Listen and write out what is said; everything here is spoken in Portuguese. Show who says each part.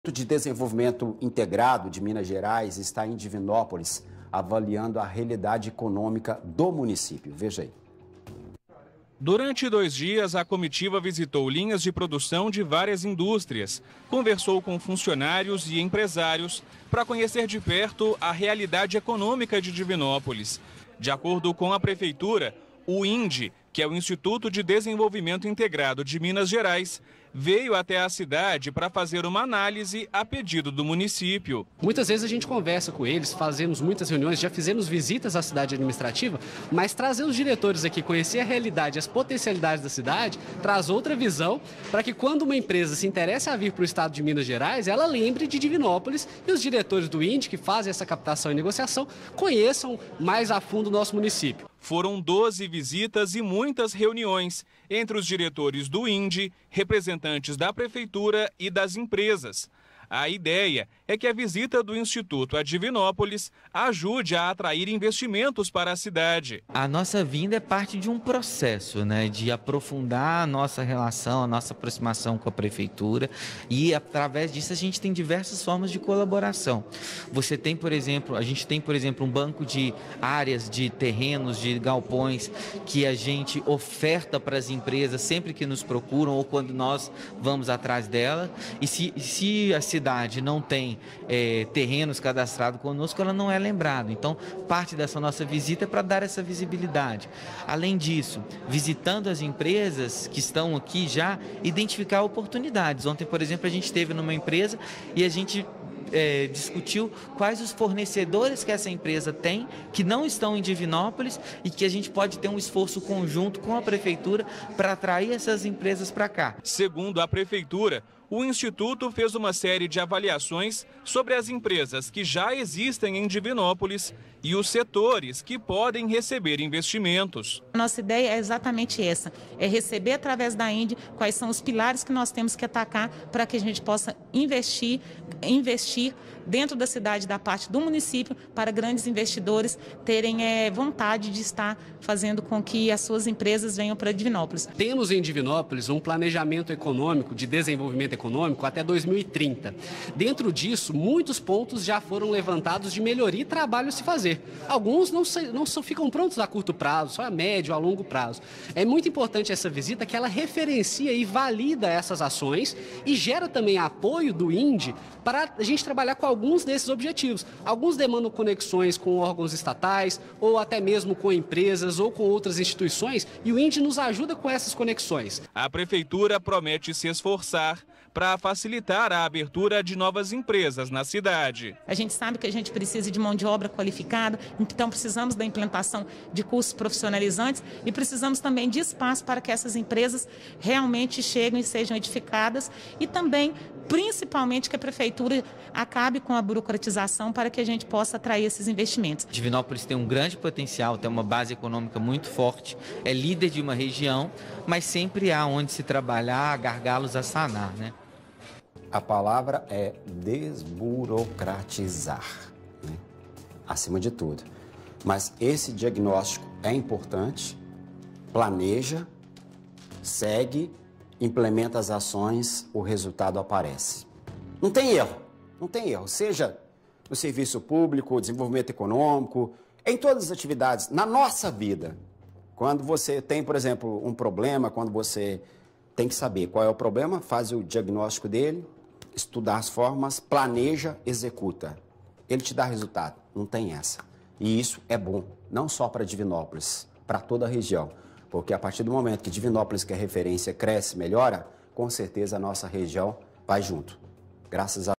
Speaker 1: De Desenvolvimento Integrado de Minas Gerais está em Divinópolis, avaliando a realidade econômica do município. Veja aí.
Speaker 2: Durante 2 dias, a comitiva visitou linhas de produção de várias indústrias, conversou com funcionários e empresários para conhecer de perto a realidade econômica de Divinópolis. De acordo com a prefeitura, o INDE, que é o Instituto de Desenvolvimento Integrado de Minas Gerais, veio até a cidade para fazer uma análise a pedido do município.
Speaker 3: Muitas vezes a gente conversa com eles, fazemos muitas reuniões, já fizemos visitas à cidade administrativa, mas trazer os diretores aqui, conhecer a realidade, as potencialidades da cidade, traz outra visão para que quando uma empresa se interessa a vir para o estado de Minas Gerais, ela lembre de Divinópolis e os diretores do INDE, que fazem essa captação e negociação, conheçam mais a fundo o nosso município.
Speaker 2: Foram 12 visitas e muitas reuniões entre os diretores do INDE, representantes da prefeitura e das empresas. A ideia é que a visita do Instituto a Divinópolis ajude a atrair investimentos para a cidade.
Speaker 4: A nossa vinda é parte de um processo, de aprofundar a nossa relação, a nossa aproximação com a prefeitura, e através disso a gente tem diversas formas de colaboração. A gente tem, por exemplo, um banco de áreas, de terrenos, de galpões que a gente oferta para as empresas sempre que nos procuram ou quando nós vamos atrás dela. E se a cidade não tem terrenos cadastrados conosco, ela não é lembrada. Então, parte dessa nossa visita é para dar essa visibilidade. Além disso, visitando as empresas que estão aqui já, identificar oportunidades. Ontem, por exemplo, a gente esteve numa empresa e a gente discutiu quais os fornecedores que essa empresa tem, que não estão em Divinópolis, e que a gente pode ter um esforço conjunto com a prefeitura para atrair essas empresas para cá.
Speaker 2: Segundo a prefeitura, o Instituto fez uma série de avaliações sobre as empresas que já existem em Divinópolis e os setores que podem receber investimentos.
Speaker 5: A nossa ideia é exatamente essa, é receber através da INDE quais são os pilares que nós temos que atacar para que a gente possa investir dentro da cidade, da parte do município, para grandes investidores terem vontade de estar fazendo com que as suas empresas venham para Divinópolis.
Speaker 3: Temos em Divinópolis um planejamento econômico, de desenvolvimento econômico até 2030. Dentro disso, muitos pontos já foram levantados de melhoria e trabalho a se fazer. Alguns não ficam prontos a curto prazo, só a médio, a longo prazo. É muito importante essa visita, que ela referencia e valida essas ações e gera também apoio do INDE para a gente trabalhar com alguns desses objetivos. Alguns demandam conexões com órgãos estatais ou até mesmo com empresas ou com outras instituições, e o INDE nos ajuda com essas conexões.
Speaker 2: A prefeitura promete se esforçar para facilitar a abertura de novas empresas na cidade.
Speaker 5: A gente sabe que a gente precisa de mão de obra qualificada, então precisamos da implantação de cursos profissionalizantes e precisamos também de espaço para que essas empresas realmente cheguem e sejam edificadas, e também, principalmente, que a prefeitura acabe com a burocratização para que a gente possa atrair esses investimentos.
Speaker 4: Divinópolis tem um grande potencial, tem uma base econômica muito forte, é líder de uma região, mas sempre há onde se trabalhar, gargalos a sanar,
Speaker 1: A palavra é desburocratizar, acima de tudo. Mas esse diagnóstico é importante, planeja, segue, implementa as ações, o resultado aparece. Não tem erro, seja no serviço público, desenvolvimento econômico, em todas as atividades, na nossa vida. Quando você tem, por exemplo, um problema, quando você tem que saber qual é o problema, faz o diagnóstico dele, estudar as formas, planeja, executa. Ele te dá resultado, não tem essa. E isso é bom, não só para Divinópolis, para toda a região. Porque a partir do momento que Divinópolis, que é referência, cresce, melhora, com certeza a nossa região vai junto. Graças a